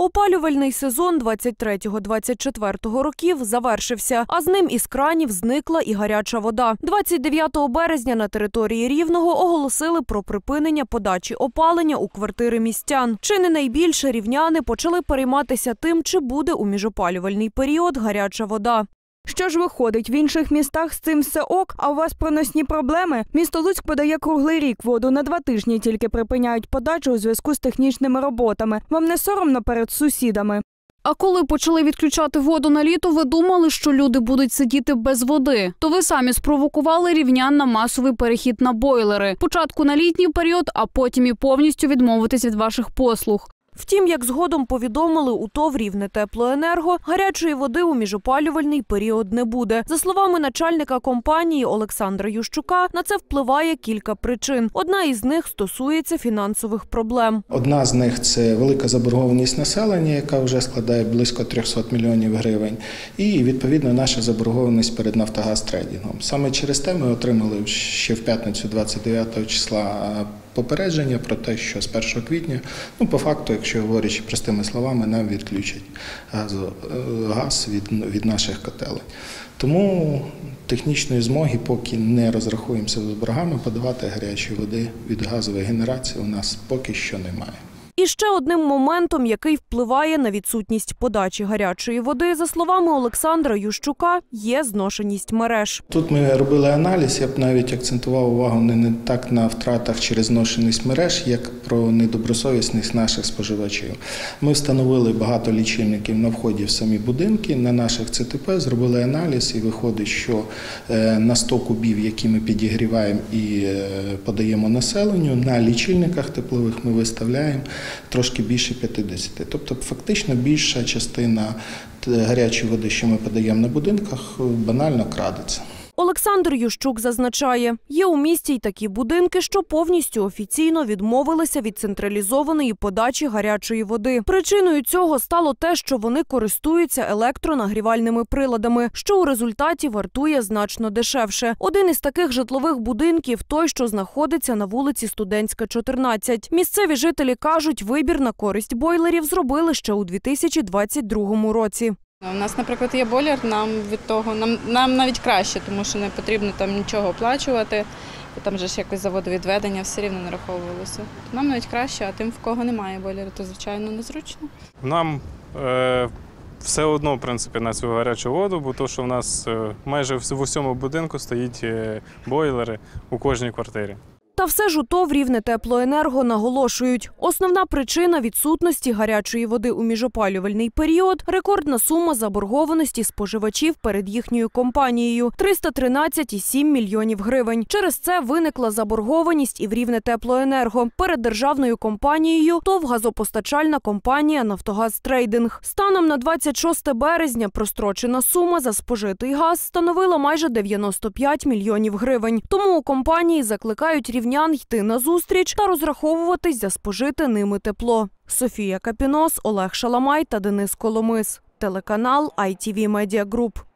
Опалювальний сезон 23-24 років завершився, а з ним із кранів зникла і гаряча вода. 29 березня на території Рівного оголосили про припинення подачі опалення у квартири містян. Чи не найбільше рівняни почали перейматися тим, чи буде у міжопалювальний період гаряча вода. Що ж виходить, в інших містах з цим все ок, а у вас проносні проблеми? Місто Луцьк подає круглий рік воду, на 2 тижні тільки припиняють подачу у зв'язку з технічними роботами. Вам не соромно перед сусідами? А коли почали відключати воду на літо, ви думали, що люди будуть сидіти без води? То ви самі спровокували рівнян на масовий перехід на бойлери. Спочатку на літній період, а потім і повністю відмовитись від ваших послуг. Втім, як згодом повідомили у ТОВ «Рівнетеплоенерго», гарячої води у міжопалювальний період не буде. За словами начальника компанії Олександра Ющука, на це впливає кілька причин. Одна із них стосується фінансових проблем. Одна з них – це велика заборгованість населення, яка вже складає близько 300 мільйонів гривень. І, відповідно, наша заборгованість перед «Нафтогаз-Трейдингом». Саме через те ми отримали ще в п'ятницю 29 числа попередження про те, що з 1 квітня, по факту, якщо говорячи простими словами, нам відключать газ від наших котелень. Тому технічної змоги, поки не розрахуємося з боргами, подавати гарячої води від газової генерації у нас поки що немає. І ще одним моментом, який впливає на відсутність подачі гарячої води, за словами Олександра Ющука, є зношеність мереж. Тут ми робили аналіз, я б навіть акцентував увагу не так на втратах через зношеність мереж, як про недобросовісність наших споживачів. Ми встановили багато лічильників на вході в самі будинки, на наших ЦТП, зробили аналіз і виходить, що на 100 кубів, які ми підігріваємо і подаємо населенню, на лічильниках теплових ми виставляємо трошки більше 50. Тобто фактично більша частина гарячої води, що ми подаємо на будинках, банально крадеться. Олександр Ющук зазначає, є у місті й такі будинки, що повністю офіційно відмовилися від централізованої подачі гарячої води. Причиною цього стало те, що вони користуються електронагрівальними приладами, що у результаті вартує значно дешевше. Один із таких житлових будинків – той, що знаходиться на вулиці Студентська, 14. Місцеві жителі кажуть, вибір на користь бойлерів зробили ще у 2022 році. У нас, наприклад, є бойлер, нам навіть краще, тому що не потрібно там нічого оплачувати, там же ж якось заводовідведення все рівно нараховувалося. Нам навіть краще, а тим, в кого немає бойлеру, то, звичайно, незручно. Нам все одно, в принципі, на цю гарячу воду, бо то, що в нас майже в усьому будинку стоїть бойлери у кожній квартирі. Та все ж у ТОВ «Рівнетеплоенерго» наголошують, основна причина відсутності гарячої води у міжопалювальний період – рекордна сума заборгованості споживачів перед їхньою компанією – 313,7 мільйонів гривень. Через це виникла заборгованість і в «Рівнетеплоенерго» перед державною компанією ТОВ «Газопостачальна компанія «Нафтогаз-Трейдинг». Станом на 26 березня прострочена сума за спожитий газ становила майже 95 мільйонів гривень. Тому у компанії закликають рівнян йти назустріч та розраховуватись за спожите ними тепло. Софія Капінос, Олег Шаламай та Денис Коломис. Телеканал ITV Media Group.